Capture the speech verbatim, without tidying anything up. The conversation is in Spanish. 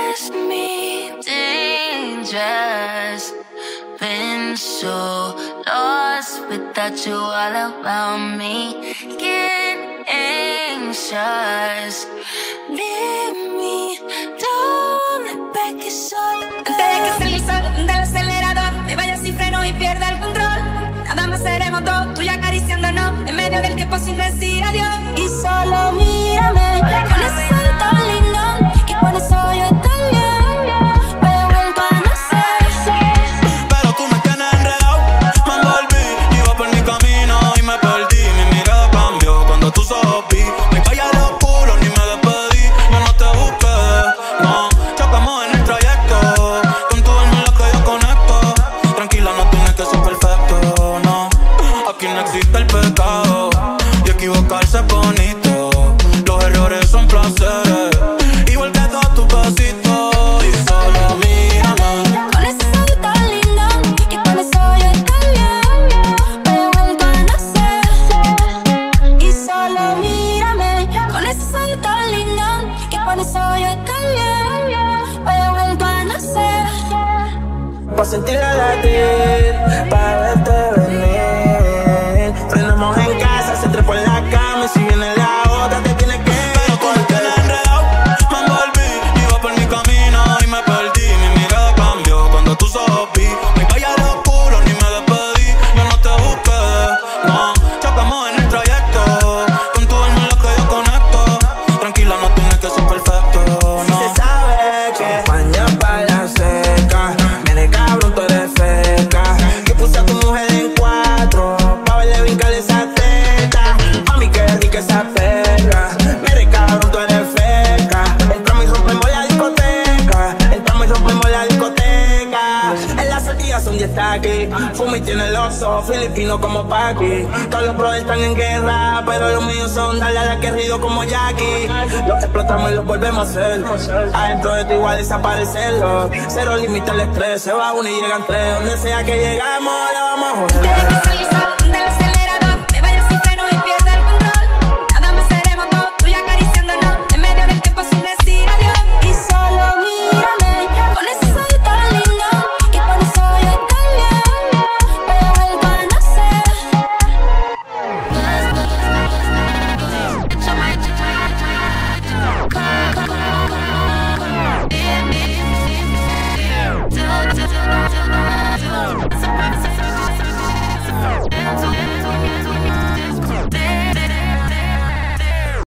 kiss me dangerous. Been so lost without you all around me. Get anxious. Leave me, don't look back, it's all Antes de que se el sol del acelerador me vaya sin freno y pierda el control. Nada más seremos dos, tú y acariciándonos en medio del tiempo sin decir adiós. Y solo mírame con ese sol tan lindo, que por eso yo estoy bien. Me he vuelto a nacer. Pero tú me tienes enredado, me envolví. Iba por mi camino y me perdí. Mi mirada cambió cuando tus ojos vi. Me callé los culos, ni me despedí. Yo no te busqué, no. Chocamos en el trayecto. Con tu alma es la que yo conecto. Tranquila, no tienes que ser perfecto, no. Aquí no existe el pecado y equivocarse es bonito. Los errores son placeres, igual que todos tus besitos. Y solo mírame Con ese sol tan lindo, que por eso yo estoy bien. Me he vuelto a nacer. Y solo mírame con ese sol tan lindo, que por eso yo estoy bien. Me he vuelto a nacer. Pa' sentirla latir, pa' verte venir. Frenamos en casa, se trepó en la cama y si viene la otra te tiene que ir. Pero tú me tienes enredado, me envolví. Iba por mi camino y me perdí. Mi mirada cambió cuando tus ojos vi. Me callé los culos, ni me despedí. Yo no te busqué, no. Chocamos en el trayecto. Con tu alma es la que yo conecto. Tranquila, no tienes que ser perfecto, Si no. se sabe que España pa' la seca, viene cabrón, tú eres feca. Que puse a tu mujer en cuatro, pa' verle brincar esa teta. Mami, que rica esa perra. Mire cabrón, tú eres feca. Entramos y rompemos la discoteca. Entramos y rompemos la discoteca. En las días son diez aquí. Fumi tiene los ojos filipinos como Paki. Todos los brothers están en guerra, pero los míos son darle a la querido como Jackie. Los explotamos y los volvemos a hacer. Adentro de ti igual desaparecerlo. Cero límite al estrés. Se va uno y llegan tres. Donde sea que llegamos, la vamos a joder. Antes de que se el sol